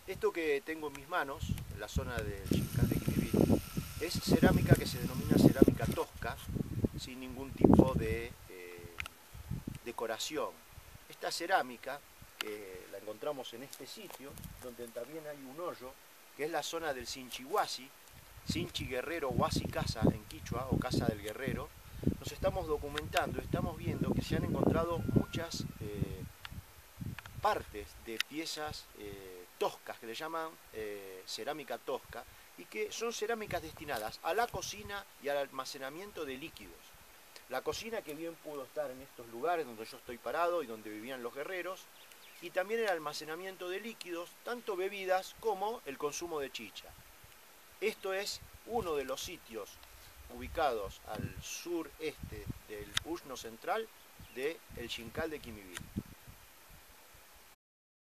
Esto que tengo en mis manos, en la zona del Xincal de Quimivir, es cerámica que se denomina cerámica tosca, sin ningún tipo de decoración. Esta cerámica, que la encontramos en este sitio, donde también hay un hoyo, que es la zona del Sinchihuasi, Sinchi Guerrero Huasi Casa en Quichua, o Casa del Guerrero, nos estamos documentando, estamos viendo que se han encontrado muchas partes de piezas toscas, que le llaman cerámica tosca, y que son cerámicas destinadas a la cocina y al almacenamiento de líquidos. La cocina, que bien pudo estar en estos lugares donde yo estoy parado y donde vivían los guerreros, y también el almacenamiento de líquidos, tanto bebidas como el consumo de chicha. Esto es uno de los sitios ubicados al sureste del Ushno central del Xincal de Quimivir.